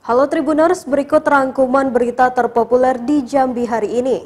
Halo Tribuners, berikut rangkuman berita terpopuler di Jambi hari ini.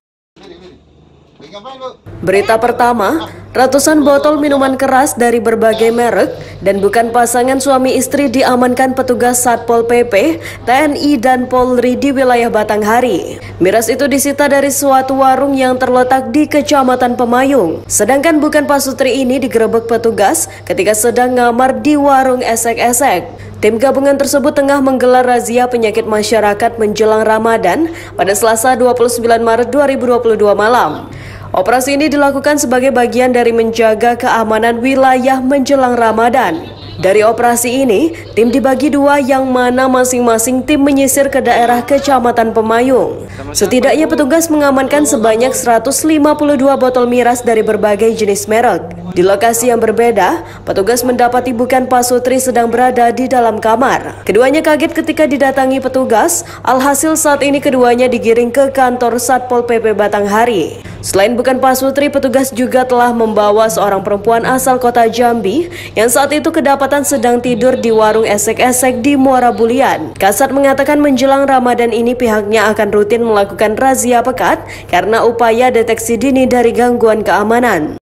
Berita pertama, ratusan botol minuman keras dari berbagai merek dan bukan pasangan suami istri diamankan petugas Satpol PP, TNI dan Polri di wilayah Batanghari. Miras itu disita dari suatu warung yang terletak di Kecamatan Pemayung. Sedangkan bukan pasutri ini digerebek petugas ketika sedang ngamar di warung esek-esek. Tim gabungan tersebut tengah menggelar razia penyakit masyarakat menjelang Ramadan pada Selasa 29 Maret 2022 malam. Operasi ini dilakukan sebagai bagian dari menjaga keamanan wilayah menjelang Ramadan. Dari operasi ini, tim dibagi dua yang mana masing-masing tim menyisir ke daerah Kecamatan Pemayung. Setidaknya petugas mengamankan sebanyak 152 botol miras dari berbagai jenis merek. Di lokasi yang berbeda, petugas mendapati bukan pasutri sedang berada di dalam kamar. Keduanya kaget ketika didatangi petugas, alhasil saat ini keduanya digiring ke kantor Satpol PP Batanghari. Selain bukan pasutri, petugas juga telah membawa seorang perempuan asal kota Jambi yang saat itu kedapatan sedang tidur di warung esek-esek di Muara Bulian. Kasat mengatakan menjelang Ramadan ini pihaknya akan rutin melakukan razia pekat karena upaya deteksi dini dari gangguan keamanan.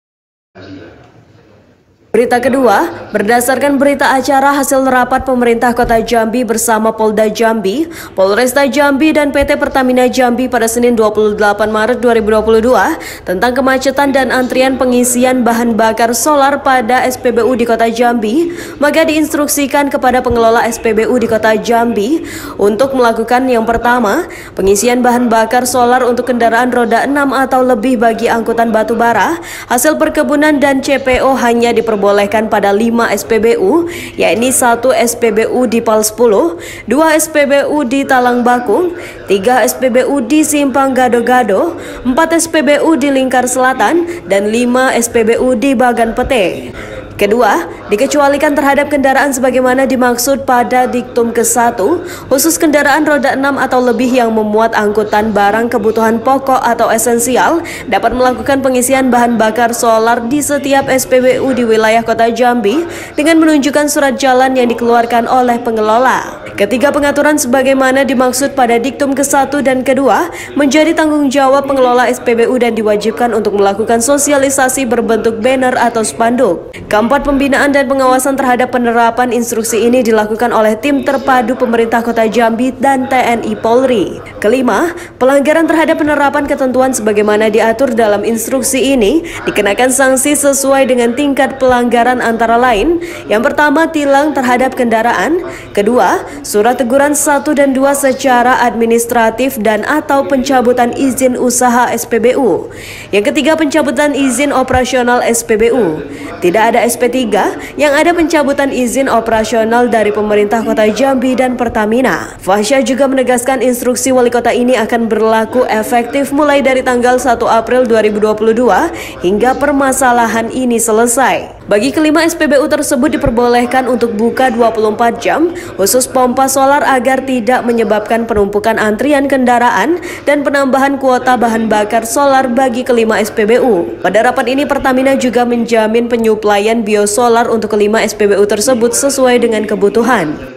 Berita kedua, berdasarkan berita acara hasil rapat pemerintah Kota Jambi bersama Polda Jambi, Polresta Jambi dan PT Pertamina Jambi pada Senin 28 Maret 2022 tentang kemacetan dan antrian pengisian bahan bakar solar pada SPBU di Kota Jambi, maka diinstruksikan kepada pengelola SPBU di Kota Jambi untuk melakukan yang pertama, pengisian bahan bakar solar untuk kendaraan roda 6 atau lebih bagi angkutan batubara, hasil perkebunan dan CPO hanya diperbolehkan pada 5 SPBU, yakni 1 SPBU di Pal 10, 2 SPBU di Talang Bakung, 3 SPBU di Simpang Gado-Gado, 4 SPBU di Lingkar Selatan, dan 5 SPBU di Bagan Pete. Kedua, dikecualikan terhadap kendaraan sebagaimana dimaksud pada diktum ke-1, khusus kendaraan roda 6 atau lebih yang memuat angkutan barang kebutuhan pokok atau esensial dapat melakukan pengisian bahan bakar solar di setiap SPBU di wilayah Kota Jambi dengan menunjukkan surat jalan yang dikeluarkan oleh pengelola. Ketiga, pengaturan sebagaimana dimaksud pada diktum ke-1 dan kedua menjadi tanggung jawab pengelola SPBU dan diwajibkan untuk melakukan sosialisasi berbentuk banner atau spanduk. Keempat, pembinaan dan pengawasan terhadap penerapan instruksi ini dilakukan oleh tim terpadu pemerintah Kota Jambi dan TNI Polri. Kelima, pelanggaran terhadap penerapan ketentuan sebagaimana diatur dalam instruksi ini dikenakan sanksi sesuai dengan tingkat pelanggaran antara lain. Yang pertama, tilang terhadap kendaraan. Kedua, surat teguran 1 dan 2 secara administratif dan atau pencabutan izin usaha SPBU. Yang ketiga, pencabutan izin operasional SPBU. Tidak ada SP3, yang ada pencabutan izin operasional dari pemerintah Kota Jambi dan Pertamina. Fasya juga menegaskan instruksi wali kota ini akan berlaku efektif mulai dari tanggal 1 April 2022 hingga permasalahan ini selesai. Bagi kelima SPBU tersebut diperbolehkan untuk buka 24 jam, khusus pompa solar agar tidak menyebabkan penumpukan antrian kendaraan dan penambahan kuota bahan bakar solar bagi kelima SPBU. Pada rapat ini Pertamina juga menjamin penyuplaian biosolar untuk kelima SPBU tersebut sesuai dengan kebutuhan.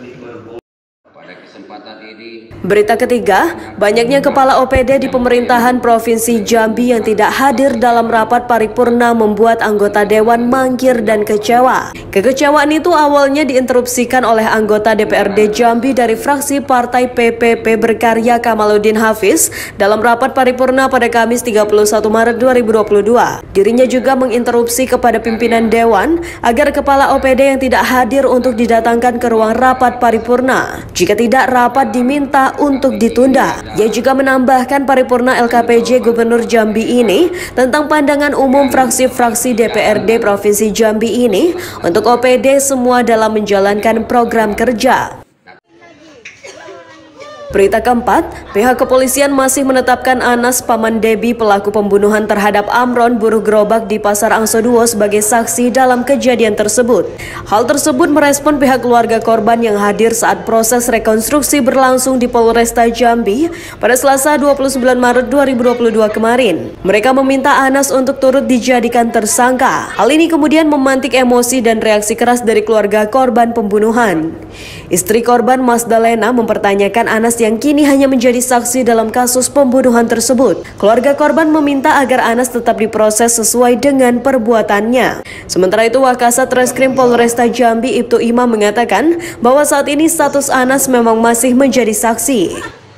Berita ketiga, banyaknya kepala OPD di pemerintahan Provinsi Jambi yang tidak hadir dalam rapat paripurna membuat anggota dewan mangkir dan kecewa. Kekecewaan itu awalnya diinterupsikan oleh anggota DPRD Jambi dari fraksi Partai PPP Berkarya Kamaluddin Hafiz dalam rapat paripurna pada Kamis 31 Maret 2022. Dirinya juga menginterupsi kepada pimpinan dewan agar kepala OPD yang tidak hadir untuk didatangkan ke ruang rapat paripurna. Jika tidak, rapat diminta untuk ditunda. Ia juga menambahkan paripurna LKPJ Gubernur Jambi ini tentang pandangan umum fraksi-fraksi DPRD Provinsi Jambi ini untuk OPD semua dalam menjalankan program kerja. Berita keempat, pihak kepolisian masih menetapkan Anas paman Debi pelaku pembunuhan terhadap Amron buruh gerobak di Pasar Angso Duo sebagai saksi dalam kejadian tersebut. Hal tersebut merespon pihak keluarga korban yang hadir saat proses rekonstruksi berlangsung di Polresta Jambi pada Selasa 29 Maret 2022 kemarin. Mereka meminta Anas untuk turut dijadikan tersangka. Hal ini kemudian memantik emosi dan reaksi keras dari keluarga korban pembunuhan. Istri korban Masdalena mempertanyakan Anas yang kini hanya menjadi saksi dalam kasus pembunuhan tersebut. Keluarga korban meminta agar Anas tetap diproses sesuai dengan perbuatannya. Sementara itu, Wakasat Reskrim Polresta Jambi Ibtu Imam mengatakan bahwa saat ini status Anas memang masih menjadi saksi.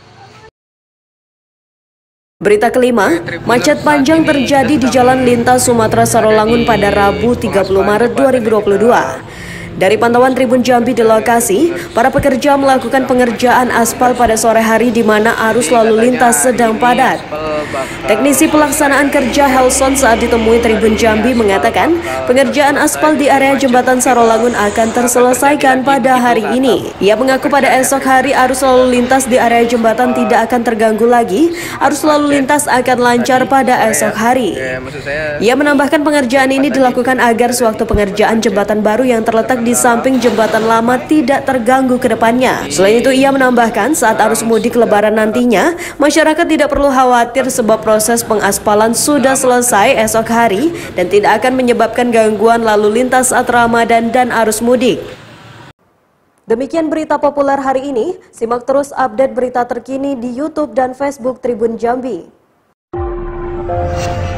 Berita kelima, macet panjang terjadi di Jalan Lintas Sumatera Sarolangun pada Rabu 30 Maret 2022. Dari pantauan Tribun Jambi di lokasi, para pekerja melakukan pengerjaan aspal pada sore hari di mana arus lalu lintas sedang padat. Teknisi pelaksanaan kerja Helson saat ditemui Tribun Jambi mengatakan pengerjaan aspal di area jembatan Sarolangun akan terselesaikan pada hari ini. Ia mengaku pada esok hari arus lalu lintas di area jembatan tidak akan terganggu lagi, arus lalu lintas akan lancar pada esok hari. Ia menambahkan pengerjaan ini dilakukan agar sewaktu pengerjaan jembatan baru yang terletak di samping jembatan lama tidak terganggu ke depannya. Selain itu, ia menambahkan saat arus mudik lebaran nantinya, masyarakat tidak perlu khawatir sebab proses pengaspalan sudah selesai esok hari dan tidak akan menyebabkan gangguan lalu lintas saat Ramadan dan arus mudik. Demikian berita populer hari ini. Simak terus update berita terkini di YouTube dan Facebook Tribun Jambi.